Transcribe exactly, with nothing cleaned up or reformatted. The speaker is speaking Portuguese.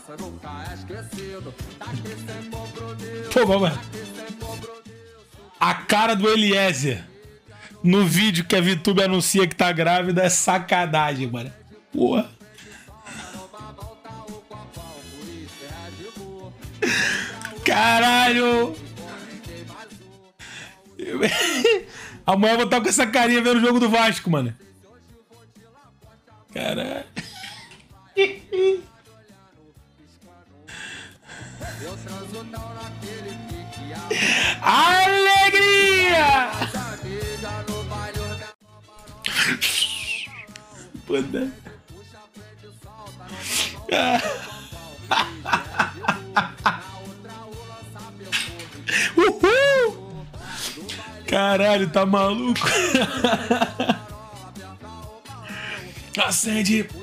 Pô, vamos. A cara do Eliezer no vídeo que a VTube anuncia que tá grávida é sacanagem, mano. Porra. Caralho! Amanhã eu vou estar com essa carinha vendo o jogo do Vasco, mano. Caralho. Alegria! Puta. Uhul! Caralho, tá maluco? Acende